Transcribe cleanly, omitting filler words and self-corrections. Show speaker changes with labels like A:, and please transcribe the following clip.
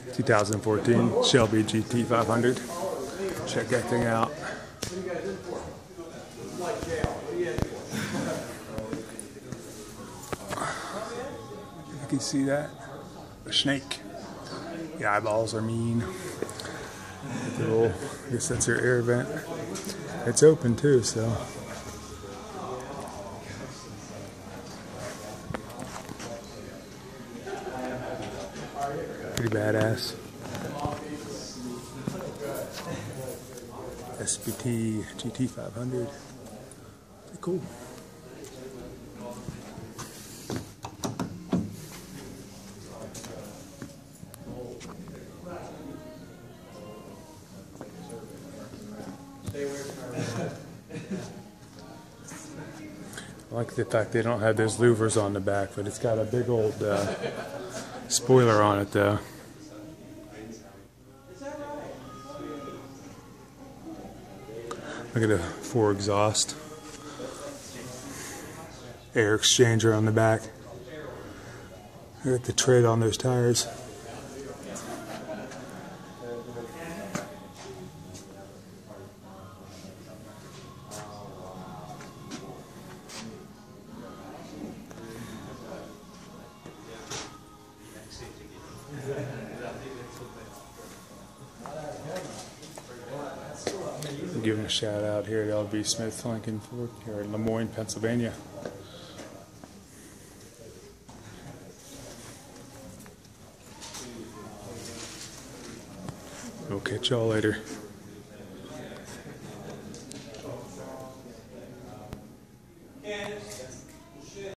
A: 2014 Shelby GT500. Check that thing out. You can see that. The snake. The eyeballs are mean. The little, I guess that's your air vent. It's open too, so. Pretty badass. SBT GT500. Pretty cool. I like the fact they don't have those louvers on the back, but it's got a big old spoiler on it though. Look at the 4 exhaust. Air exchanger on the back. Look at the tread on those tires. Give them a shout out here at LB Smith Lincoln Ford here in Lemoyne, Pennsylvania. We'll catch y'all later.